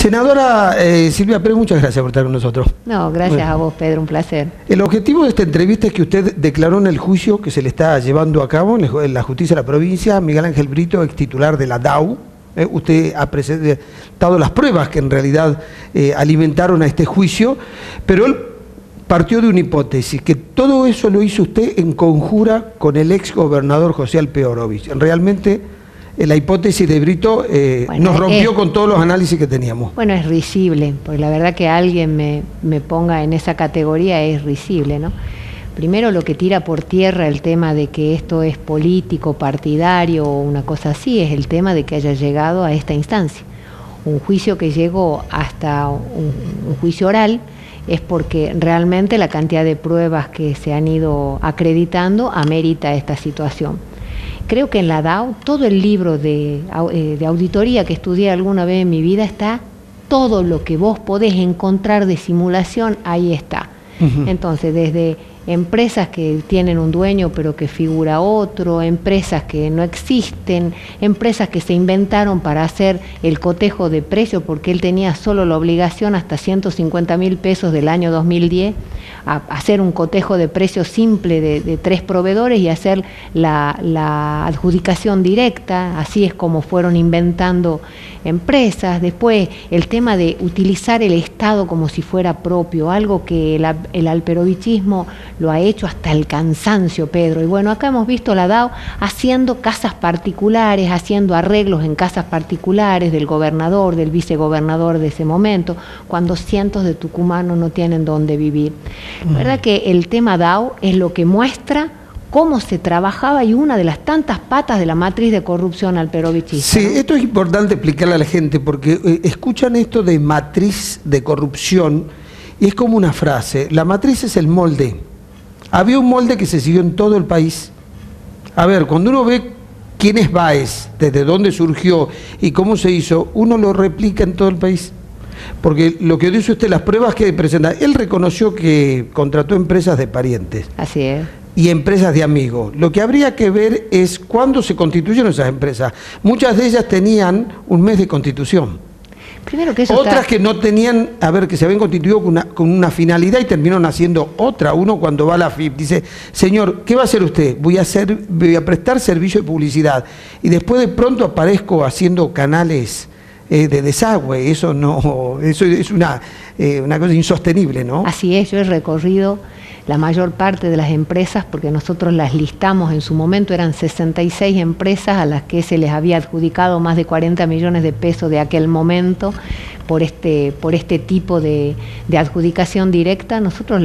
Senadora Silvia Pérez, muchas gracias por estar con nosotros. No, gracias a vos, Pedro, un placer. El objetivo de esta entrevista es que usted declaró en el juicio que se le está llevando a cabo en la justicia de la provincia a Miguel Ángel Brito, ex titular de la DAU. Usted ha presentado las pruebas que en realidad alimentaron a este juicio, pero él partió de una hipótesis, que todo eso lo hizo usted en conjura con el ex gobernador José Alpe Orovich. Realmente la hipótesis de Brito nos rompió con todos los análisis que teníamos. Bueno, es risible, porque la verdad que alguien me ponga en esa categoría es risible, ¿no? Primero, lo que tira por tierra el tema de que esto es político, partidario o una cosa así, es el tema de que haya llegado a esta instancia. Un juicio que llegó hasta un juicio oral es porque realmente la cantidad de pruebas que se han ido acreditando amerita esta situación. Creo que en la DAU, todo el libro de auditoría que estudié alguna vez en mi vida está, todo lo que vos podés encontrar de simulación, ahí está. Entonces, desde empresas que tienen un dueño pero que figura otro, empresas que no existen, empresas que se inventaron para hacer el cotejo de precios porque él tenía solo la obligación hasta 150.000 pesos del año 2010 a hacer un cotejo de precios simple de 3 proveedores y hacer la adjudicación directa. Así es como fueron inventando empresas. Después el tema de utilizar el Estado como si fuera propio, algo que el alperovichismo lo ha hecho hasta el cansancio, Pedro. Y bueno, acá hemos visto la DAO haciendo casas particulares, haciendo arreglos en casas particulares del gobernador, del vicegobernador de ese momento, cuando cientos de tucumanos no tienen dónde vivir. La verdad que el tema DAO es lo que muestra cómo se trabajaba y una de las tantas patas de la matriz de corrupción alperovichista. Sí, ¿no? Esto es importante explicarle a la gente porque escuchan esto de matriz de corrupción y es como una frase. La matriz es el molde. Había un molde que se siguió en todo el país. A ver, cuando uno ve quién es Báez, desde dónde surgió y cómo se hizo, uno lo replica en todo el país. Porque lo que dice usted, las pruebas que presenta, él reconoció que contrató empresas de parientes. Así es. Y empresas de amigos. Lo que habría que ver es cuándo se constituyeron esas empresas. Muchas de ellas tenían un mes de constitución. Primero que eso otras que no tenían, a ver, que se habían constituido con una finalidad y terminaron haciendo otra. Uno cuando va a la FIP dice, señor, ¿qué va a hacer usted? Voy a prestar servicio de publicidad. Y después de pronto aparezco haciendo canales de desagüe. Eso es una cosa insostenible, ¿no? Así es, yo he recorrido la mayor parte de las empresas, porque nosotros las listamos en su momento, eran 66 empresas a las que se les había adjudicado más de 40 millones de pesos de aquel momento por este tipo de adjudicación directa. Nosotros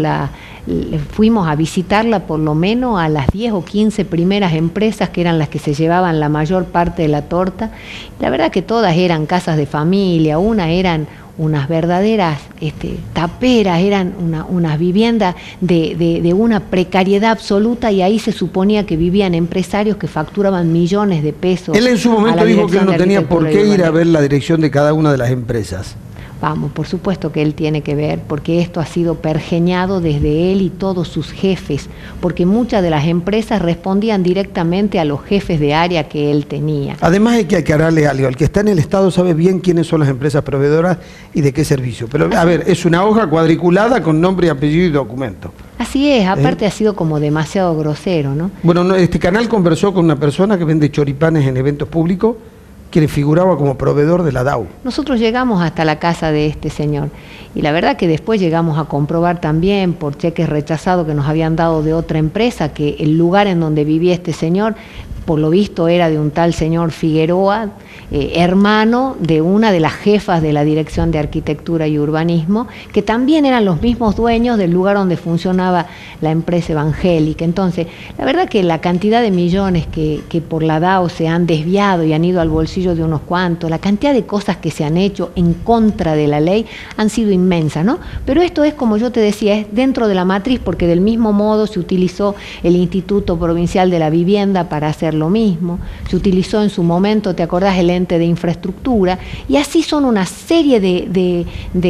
fuimos a visitarla por lo menos a las 10 o 15 primeras empresas que eran las que se llevaban la mayor parte de la torta. La verdad que todas eran casas de familia, eran unas verdaderas taperas, eran unas viviendas de una precariedad absoluta, y ahí se suponía que vivían empresarios que facturaban millones de pesos. Él en su momento dijo que él no tenía por qué ir a ver la dirección de cada una de las empresas. Vamos, por supuesto que él tiene que ver, porque esto ha sido pergeñado desde él y todos sus jefes, porque muchas de las empresas respondían directamente a los jefes de área que él tenía. Además hay que aclararle algo, el que está en el Estado sabe bien quiénes son las empresas proveedoras y de qué servicio, pero a ver, es una hoja cuadriculada con nombre, apellido y documento. Así es, aparte ha sido como demasiado grosero, ¿no? Bueno, este canal conversó con una persona que vende choripanes en eventos públicos, que le figuraba como proveedor de la DAU. Nosotros llegamos hasta la casa de este señor y la verdad que después llegamos a comprobar también por cheques rechazados que nos habían dado de otra empresa que el lugar en donde vivía este señor, por lo visto era de un tal señor Figueroa, hermano de una de las jefas de la Dirección de Arquitectura y Urbanismo, que también eran los mismos dueños del lugar donde funcionaba la empresa evangélica. Entonces, la verdad que la cantidad de millones que por la DAO se han desviado y han ido al bolsillo de unos cuantos, la cantidad de cosas que se han hecho en contra de la ley han sido inmensas, ¿no? Pero esto es, como yo te decía, es dentro de la matriz, porque del mismo modo se utilizó el Instituto Provincial de la Vivienda para hacer lo mismo, se utilizó en su momento, ¿te acordás?, el ente de infraestructura, y así son una serie de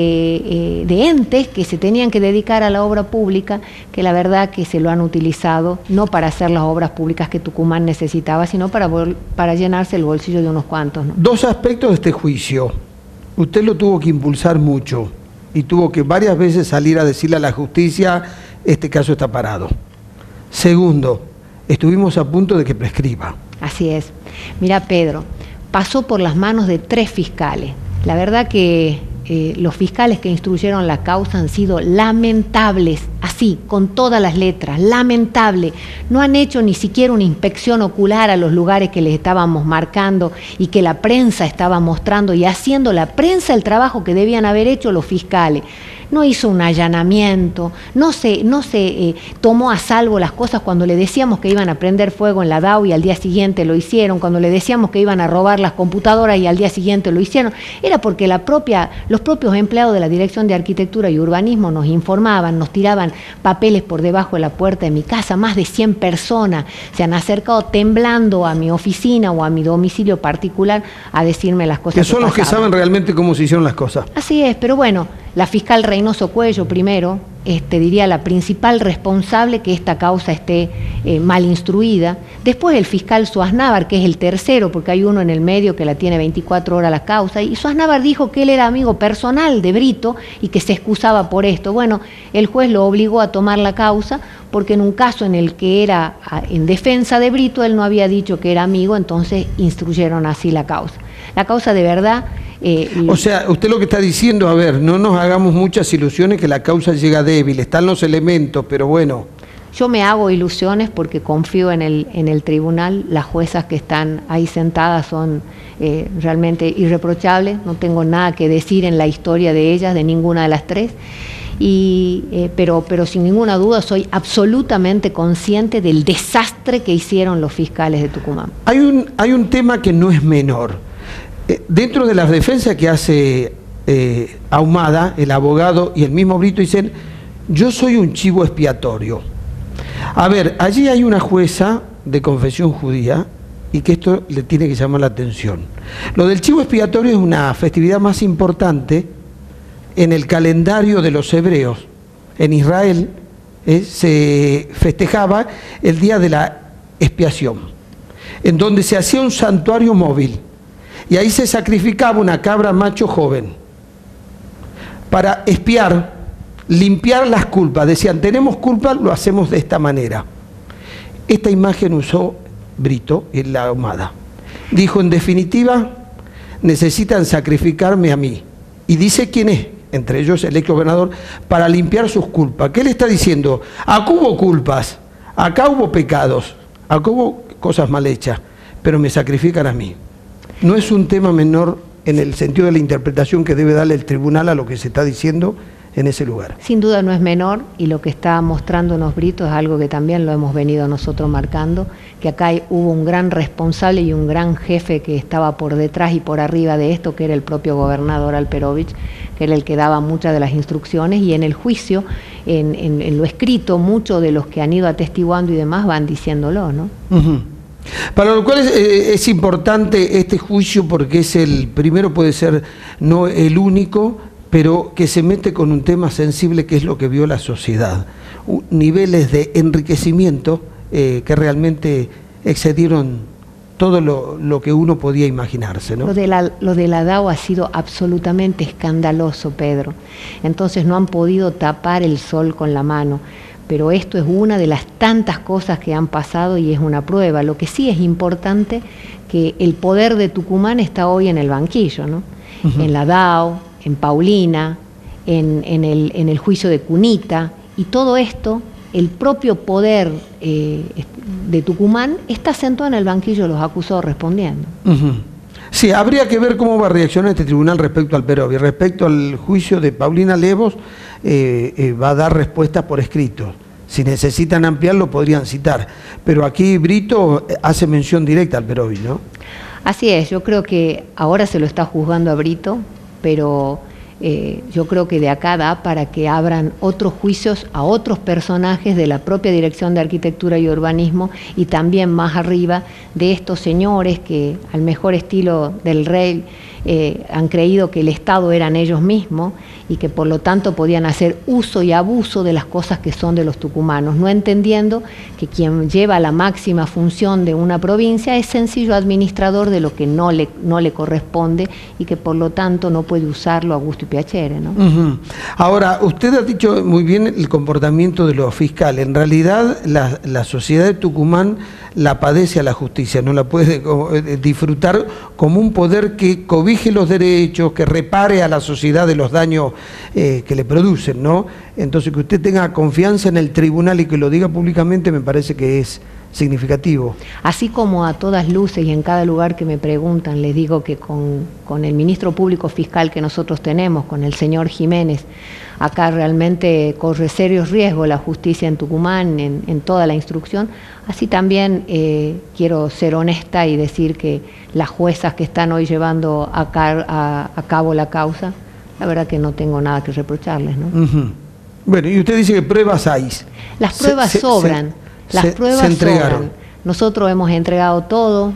entes que se tenían que dedicar a la obra pública, que la verdad que se lo han utilizado no para hacer las obras públicas que Tucumán necesitaba, sino para llenarse el bolsillo de unos cuantos, ¿no? Dos aspectos de este juicio. usted lo tuvo que impulsar mucho y tuvo que varias veces salir a decirle a la justicia, este caso está parado. Segundo, estuvimos a punto de que prescriba. Así es. Mira, Pedro, pasó por las manos de 3 fiscales. La verdad que los fiscales que instruyeron la causa han sido lamentables, así, con todas las letras, lamentable. No han hecho ni siquiera una inspección ocular a los lugares que les estábamos marcando y que la prensa estaba mostrando, y haciendo la prensa el trabajo que debían haber hecho los fiscales. No hizo un allanamiento, no se tomó a salvo las cosas cuando le decíamos que iban a prender fuego en la DAO y al día siguiente lo hicieron, cuando le decíamos que iban a robar las computadoras y al día siguiente lo hicieron. Era porque los propios empleados de la Dirección de Arquitectura y Urbanismo nos informaban, nos tiraban papeles por debajo de la puerta de mi casa. Más de 100 personas se han acercado temblando a mi oficina o a mi domicilio particular a decirme las cosas que son los que saben realmente cómo se hicieron las cosas. Así es, pero bueno, la fiscal Reynoso Cuello primero, diría la principal responsable que esta causa esté mal instruida. Después el fiscal Suaznávar, que es el tercero, porque hay uno en el medio que la tiene 24 horas la causa, y Suaznávar dijo que él era amigo personal de Brito y que se excusaba por esto. Bueno, el juez lo obligó a tomar la causa porque en un caso en el que era en defensa de Brito, él no había dicho que era amigo, entonces instruyeron así la causa. La causa de verdad... o sea, usted lo que está diciendo, a ver, no nos hagamos muchas ilusiones que la causa llega débil, están los elementos, pero bueno. Yo me hago ilusiones porque confío en el tribunal. Las juezas que están ahí sentadas son realmente irreprochables, no tengo nada que decir en la historia de ellas, de ninguna de las 3. Pero sin ninguna duda soy absolutamente consciente del desastre que hicieron los fiscales de Tucumán. Hay un tema que no es menor. Dentro de las defensas que hace Ahumada, el abogado y el mismo Brito dicen, yo soy un chivo expiatorio. A ver, allí hay una jueza de confesión judía y que esto le tiene que llamar la atención. Lo del chivo expiatorio es una festividad más importante en el calendario de los hebreos. En Israel se festejaba el día de la expiación, en donde se hacía un santuario móvil. Y ahí se sacrificaba una cabra macho joven para expiar, limpiar las culpas. Decían, tenemos culpa, lo hacemos de esta manera. Esta imagen usó Brito en la Ahumada. Dijo, en definitiva, necesitan sacrificarme a mí. Y dice quién es, entre ellos el ex gobernador, para limpiar sus culpas. ¿Qué le está diciendo? Acá hubo culpas, acá hubo pecados, acá hubo cosas mal hechas, pero me sacrifican a mí. No es un tema menor en el sentido de la interpretación que debe darle el tribunal a lo que se está diciendo en ese lugar. Sin duda no es menor, y lo que está mostrándonos Brito es algo que también lo hemos venido nosotros marcando, que acá hubo un gran responsable y un gran jefe que estaba por detrás y por arriba de esto, que era el propio gobernador Alperovich, que era el que daba muchas de las instrucciones, y en el juicio, en lo escrito, muchos de los que han ido atestiguando y demás van diciéndolo, ¿no? Para lo cual es importante este juicio porque es el primero, puede ser no el único, pero que se mete con un tema sensible que es lo que vio la sociedad. Niveles de enriquecimiento que realmente excedieron todo lo que uno podía imaginarse, ¿no? Lo de la DAO ha sido absolutamente escandaloso, Pedro. Entonces no han podido tapar el sol con la mano. Pero esto es una de las tantas cosas que han pasado y es una prueba. Lo que sí es importante, que el poder de Tucumán está hoy en el banquillo, ¿no? En la DAO, en Paulina, en el juicio de Cunita, y todo esto, el propio poder de Tucumán está sentado en el banquillo de los acusados respondiendo. Sí, habría que ver cómo va a reaccionar este tribunal respecto al Perovi. Respecto al juicio de Paulina Levos, va a dar respuestas por escrito. Si necesitan ampliarlo, podrían citar. Pero aquí Brito hace mención directa al Perovi, ¿no? Así es, yo creo que ahora se lo está juzgando a Brito, pero yo creo que de acá da para que abran otros juicios a otros personajes de la propia Dirección de Arquitectura y Urbanismo y también más arriba de estos señores que al mejor estilo del rey han creído que el Estado eran ellos mismos y que por lo tanto podían hacer uso y abuso de las cosas que son de los tucumanos, no entendiendo que quien lleva la máxima función de una provincia es sencillo administrador de lo que no le corresponde y que por lo tanto no puede usarlo a gusto y piacere, ¿no? Ahora, usted ha dicho muy bien el comportamiento de los fiscales. En realidad, la sociedad de Tucumán la padece a la justicia, no la puede disfrutar como un poder que cobije los derechos, que repare a la sociedad de los daños que le producen, ¿no? Entonces, que usted tenga confianza en el tribunal y que lo diga públicamente me parece que es significativo. Así como a todas luces y en cada lugar que me preguntan, les digo que con el ministro público fiscal que nosotros tenemos, con el señor Jiménez, acá realmente corre serios riesgos la justicia en Tucumán, en toda la instrucción. Así también quiero ser honesta y decir que las juezas que están hoy llevando a cabo la causa, la verdad que no tengo nada que reprocharles, ¿no? Bueno, y usted dice que pruebas hay. Las pruebas sobran. Las pruebas sobran. Nosotros hemos entregado todo,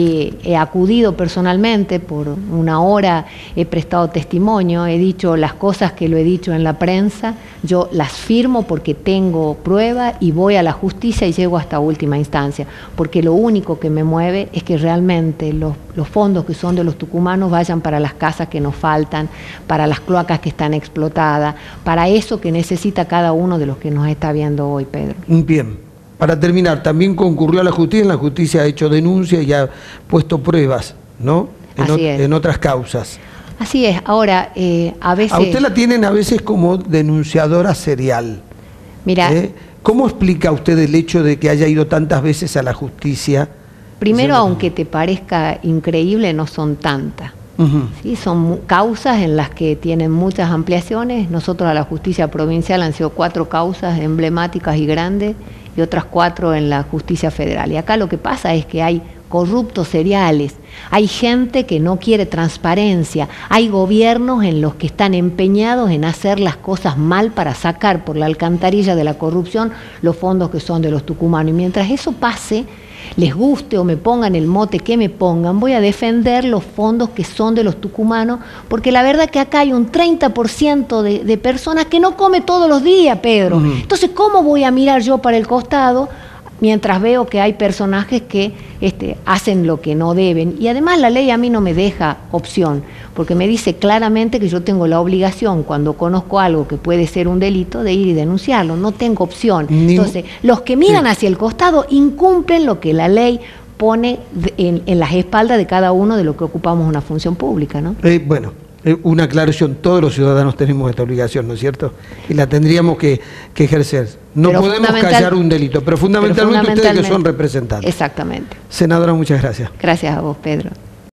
he acudido personalmente por una hora, he prestado testimonio, he dicho las cosas que lo he dicho en la prensa, yo las firmo porque tengo prueba y voy a la justicia y llego hasta última instancia, porque lo único que me mueve es que realmente los fondos que son de los tucumanos vayan para las casas que nos faltan, para las cloacas que están explotadas, para eso que necesita cada uno de los que nos está viendo hoy, Pedro. Bien. Para terminar, también concurrió a la justicia ha hecho denuncias y ha puesto pruebas, ¿no? En otras causas. Así es. Ahora, a veces... A usted la tienen a veces como denunciadora serial. Mira... ¿Cómo explica usted el hecho de que haya ido tantas veces a la justicia? Primero, aunque te parezca increíble, no son tantas. ¿Sí? Son causas en las que tienen muchas ampliaciones. Nosotros a la justicia provincial han sido 4 causas emblemáticas y grandes, y otras 4 en la justicia federal. Y acá lo que pasa es que hay corruptos seriales, hay gente que no quiere transparencia, hay gobiernos en los que están empeñados en hacer las cosas mal para sacar por la alcantarilla de la corrupción los fondos que son de los tucumanos. Y mientras eso pase, les guste o me pongan el mote que me pongan, voy a defender los fondos que son de los tucumanos, porque la verdad que acá hay un 30% de personas que no come todos los días, Pedro. Entonces, ¿cómo voy a mirar yo para el costado mientras veo que hay personajes que hacen lo que no deben? Y además la ley a mí no me deja opción, porque me dice claramente que yo tengo la obligación, cuando conozco algo que puede ser un delito, de ir y denunciarlo. No tengo opción. Entonces, los que miran hacia el costado incumplen lo que la ley pone en las espaldas de cada uno de los que ocupamos una función pública, ¿no? Bueno, una aclaración, todos los ciudadanos tenemos esta obligación, ¿no es cierto? Y la tendríamos que ejercer. No podemos callar un delito, pero fundamentalmente ustedes que son representantes. Exactamente. Senadora, muchas gracias. Gracias a vos, Pedro.